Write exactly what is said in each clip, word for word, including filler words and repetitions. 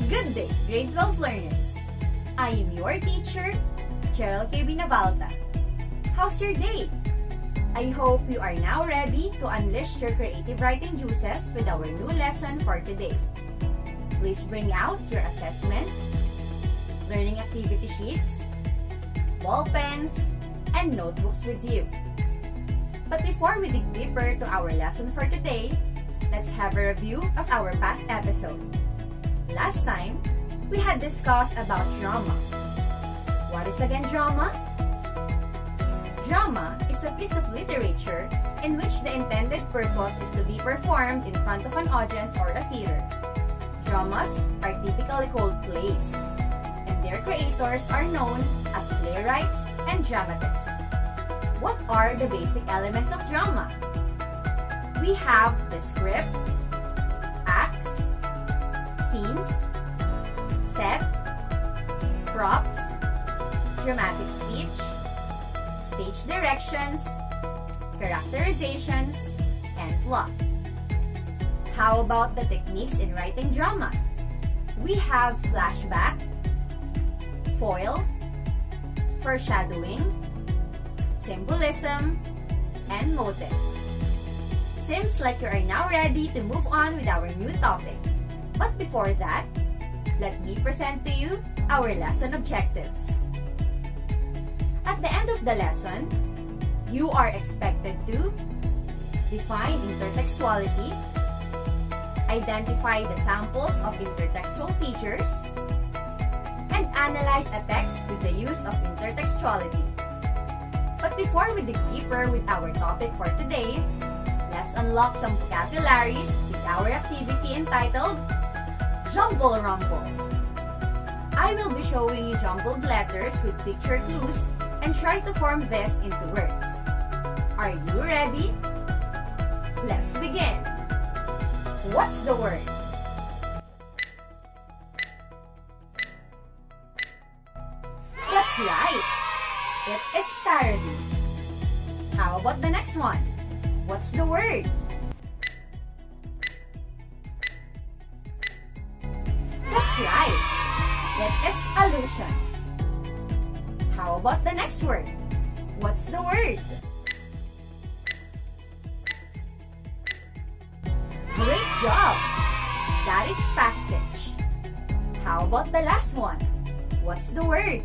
Good day, grade twelve learners! I am your teacher, Cheryl K. Binavalta. How's your day? I hope you are now ready to unleash your creative writing juices with our new lesson for today. Please bring out your assessments, learning activity sheets, ball pens, and notebooks with you. But before we dig deeper to our lesson for today, let's have a review of our past episode. Last time, we had discussed about drama. What is again drama? Drama is a piece of literature in which the intended purpose is to be performed in front of an audience or a theater. Dramas are typically called plays, and their creators are known as playwrights and dramatists. What are the basic elements of drama? We have the script, acts, scenes, set, props, dramatic speech, stage directions, characterizations, and plot. How about the techniques in writing drama? We have flashback, foil, foreshadowing, symbolism, and motive. Seems like you are now ready to move on with our new topic. But before that, let me present to you our lesson objectives. At the end of the lesson, you are expected to define intertextuality, identify the samples of intertextual features, and analyze a text with the use of intertextuality. But before we dig deeper with our topic for today, let's unlock some vocabularies with our activity entitled Jumble Rumble. I will be showing you jumbled letters with picture clues and try to form this into words. Are you ready? Let's begin. What's the word? That's right. It is parody. How about the next one? What's the word? That's right. It is allusion. How about the next word? What's the word? Great job! That is passage. How about the last one? What's the word?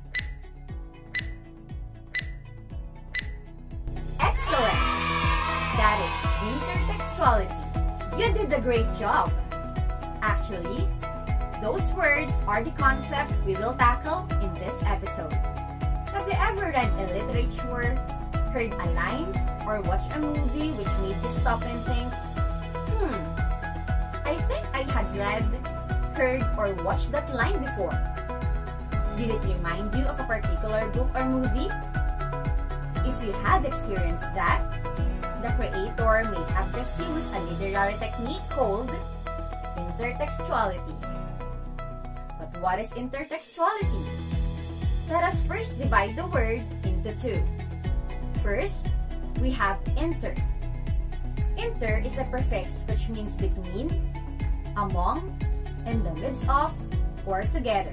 Excellent! That is intertextuality. You did a great job. Actually, those words are the concepts we will tackle in this episode. Have you ever read a literature, heard a line, or watched a movie which made you stop and think, Hmm, I think I had read, heard, or watched that line before. Did it remind you of a particular book or movie? If you had experienced that, the creator may have just used a literary technique called intertextuality. But what is intertextuality? Let us first divide the word into two. First, we have inter. Inter is a prefix which means between, among, in the midst of, or together.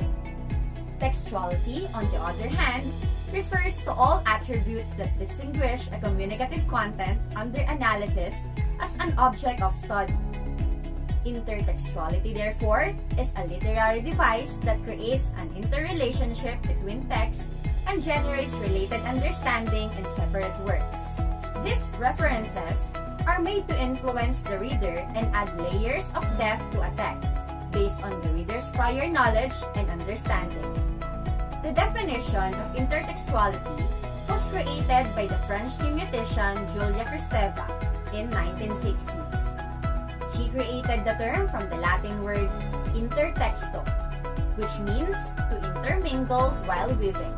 Textuality, on the other hand, refers to all attributes that distinguish a communicative content under analysis as an object of study. Intertextuality, therefore, is a literary device that creates an interrelationship between texts and generates related understanding in separate works. These references are made to influence the reader and add layers of depth to a text based on the reader's prior knowledge and understanding. The definition of intertextuality was created by the French thematician Julia Kristeva in nineteen sixties. She created the term from the Latin word intertexto, which means to intermingle while weaving.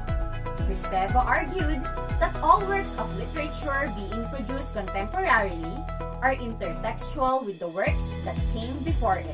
Kristeva argued that all works of literature being produced contemporarily are intertextual with the works that came before it.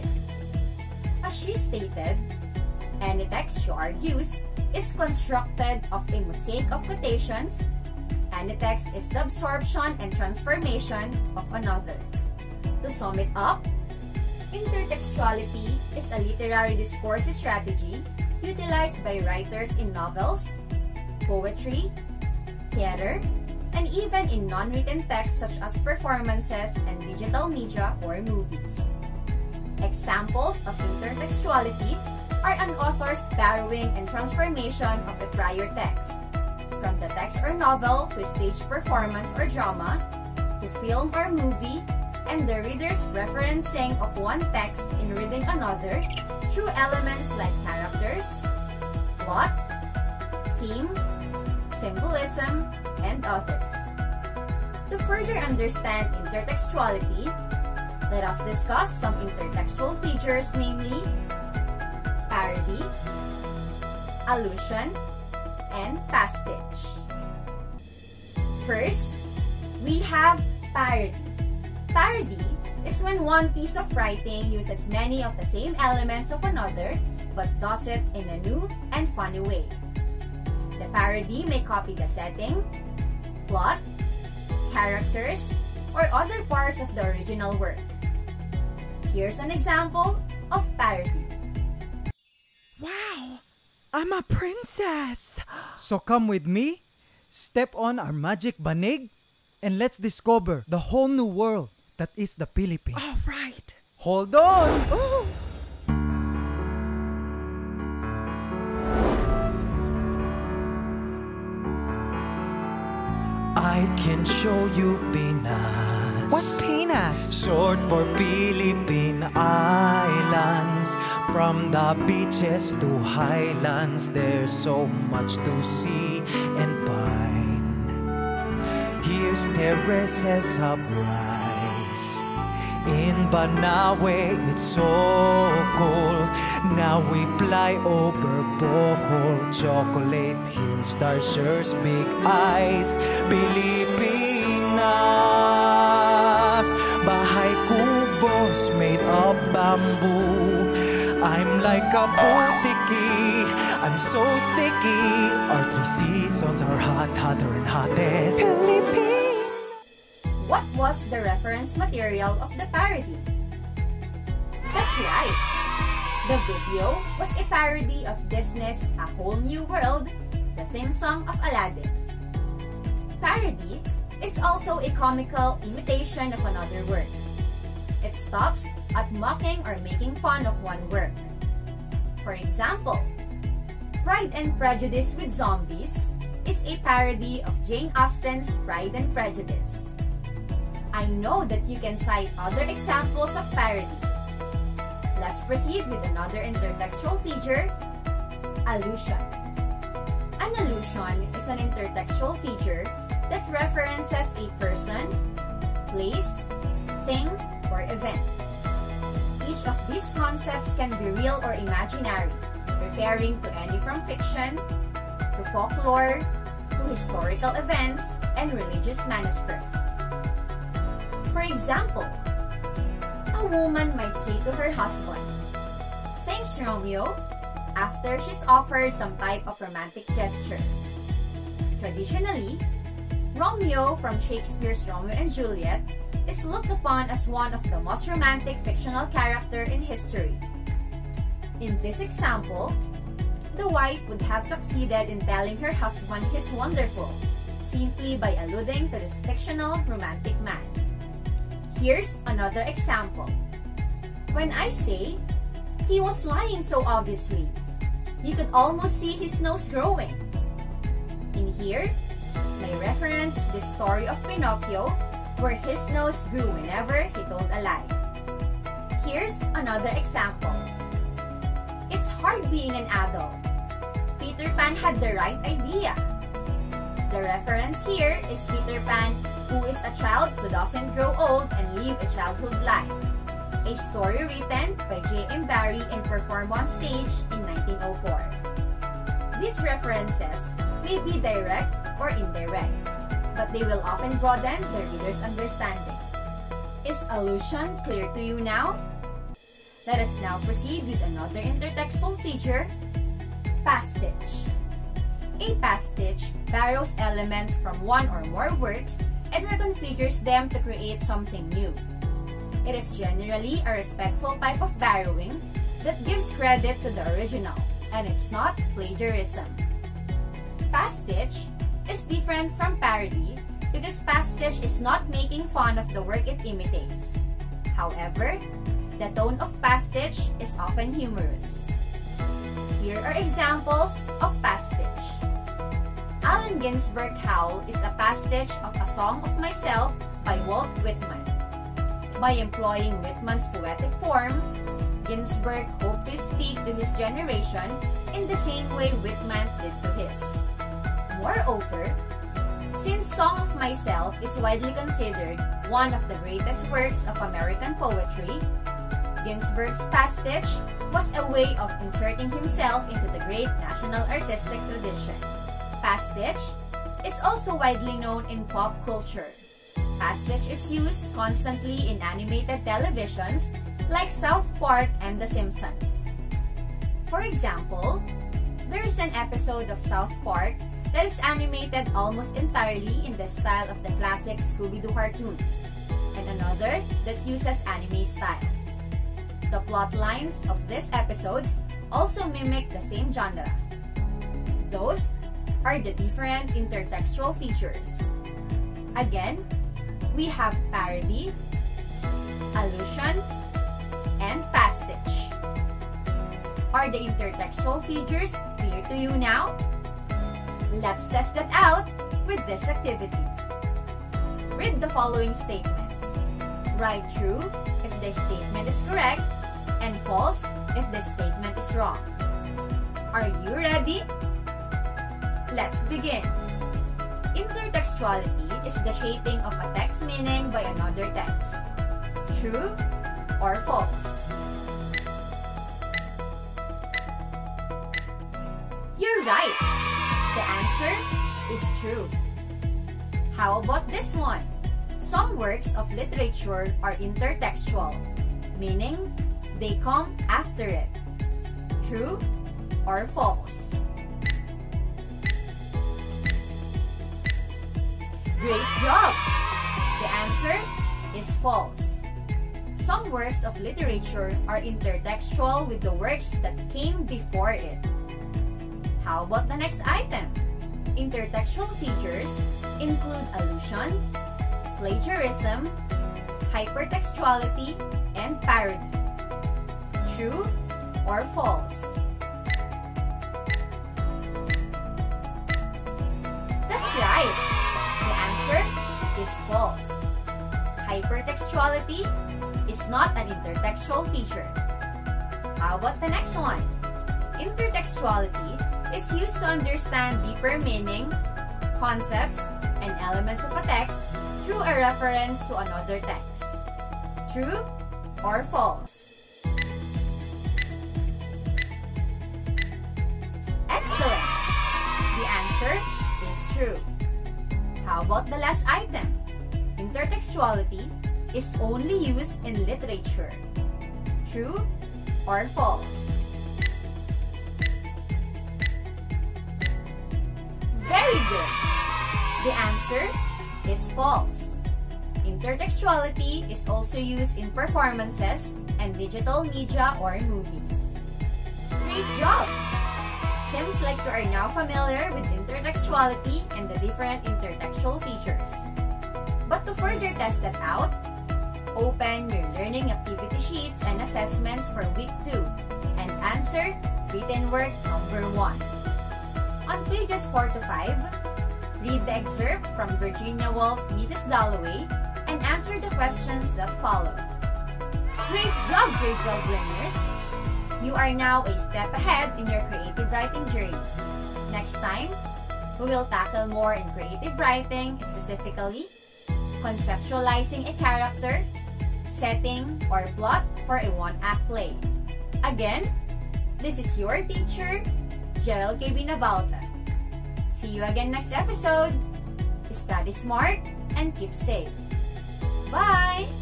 As she stated, any text, she argues, is constructed of a mosaic of quotations. Any text is the absorption and transformation of another. To sum it up, Intertextuality is a literary discourse strategy utilized by writers in novels, poetry, theater, and even in non-written texts such as performances and digital media or movies. Examples of intertextuality are an author's borrowing and transformation of a prior text, from the text or novel to stage performance or drama, to film or movie, and the reader's referencing of one text in reading another through elements like characters, plot, theme, symbolism, and others. To further understand intertextuality, let us discuss some intertextual features, namely parody, allusion, and passage. First, we have parody. Parody is when one piece of writing uses many of the same elements of another but does it in a new and funny way. The parody may copy the setting, plot, characters, or other parts of the original work. Here's an example of parody. Wow! I'm a princess! So come with me, step on our magic banig, and let's discover the whole new world that is the Philippines. All right. Hold on! Ooh. I can show you Pinas. What's Pinas? Short for Philippine Islands. From the beaches to highlands, there's so much to see and find. Here's terraces of rice. In Banawe, it's so cold. Now we fly over Bohol. Chocolate hills, starshires, big eyes. Pilipinas, bahay kubos made of bamboo. I'm like a butiki, I'm so sticky. Our three seasons are hot, hotter and hottest. Philippines! What was the reference material of the parody? That's right! The video was a parody of Disney's A Whole New World, the theme song of Aladdin. Parody is also a comical imitation of another work. It stops at mocking or making fun of one work. For example, Pride and Prejudice with Zombies is a parody of Jane Austen's Pride and Prejudice. I know that you can cite other examples of parody. Let's proceed with another intertextual feature, allusion. An allusion is an intertextual feature that references a person, place, thing, or event. Each of these concepts can be real or imaginary, referring to any from fiction, to folklore, to historical events, and religious manuscripts. For example, a woman might say to her husband, "Thanks, Romeo," after she's offered some type of romantic gesture. Traditionally, Romeo from Shakespeare's Romeo and Juliet is looked upon as one of the most romantic fictional characters in history. In this example, the wife would have succeeded in telling her husband he's wonderful, simply by alluding to this fictional romantic man. Here's another example. When I say, "He was lying so obviously," you could almost see his nose growing. In here, my reference is the story of Pinocchio, where his nose grew whenever he told a lie. Here's another example. It's hard being an adult. Peter Pan had the right idea. The reference here is Peter Pan, who is a child who doesn't grow old and live a childhood life. A story written by J M Barrie and performed on stage in nineteen oh four. These references may be direct or indirect, but they will often broaden the reader's understanding. Is allusion clear to you now? Let us now proceed with another intertextual feature, passage. A passage borrows elements from one or more works and reconfigures them to create something new. It is generally a respectful type of borrowing that gives credit to the original, and it's not plagiarism. Pastiche is different from parody because pastiche is not making fun of the work it imitates. However, the tone of pastiche is often humorous. Here are examples of pastiche. Allen Ginsberg's Howl is a pastiche of A Song of Myself by Walt Whitman. By employing Whitman's poetic form, Ginsberg hoped to speak to his generation in the same way Whitman did to his. Moreover, since Song of Myself is widely considered one of the greatest works of American poetry, Ginsberg's pastiche was a way of inserting himself into the great national artistic tradition. Pastiche is also widely known in pop culture. Pastiche is used constantly in animated televisions like South Park and The Simpsons. For example, there is an episode of South Park that is animated almost entirely in the style of the classic Scooby-Doo cartoons, and another that uses anime style. The plot lines of these episodes also mimic the same genre. Those are the different intertextual features. Again, we have parody, allusion, and pastiche. Are the intertextual features clear to you now? Let's test that out with this activity. Read the following statements. Write true if the statement is correct and false if the statement is wrong. Are you ready? Let's begin. Intertextuality is the shaping of a text meaning by another text. True or false? You're right! The answer is true. How about this one? Some works of literature are intertextual, meaning they come after it. True or false? Great job! The answer is false. Some works of literature are intertextual with the works that came before it. How about the next item? Intertextual features include allusion, plagiarism, hypertextuality, and parody. True or false? That's right! The answer is false. Hypertextuality is not an intertextual feature. How about the next one? Intertextuality is used to understand deeper meaning, concepts, and elements of a text through a reference to another text. True or false? Excellent! The answer is true. How about the last item? Intertextuality is only used in literature. True or false? Very good! The answer is false. Intertextuality is also used in performances and digital media or movies. Great job! Seems like you are now familiar with intertextuality and the different intertextual features. But to further test that out, open your learning activity sheets and assessments for week two and answer written work number one. On pages four to five, read the excerpt from Virginia Woolf's Missus Dalloway and answer the questions that follow. Great job, grade twelve learners! You are now a step ahead in your creative writing journey. Next time, we will tackle more in creative writing, specifically conceptualizing a character, setting, or plot for a one-act play. Again, this is your teacher, Gerald K. Binavalta. See you again next episode. Study smart and keep safe. Bye!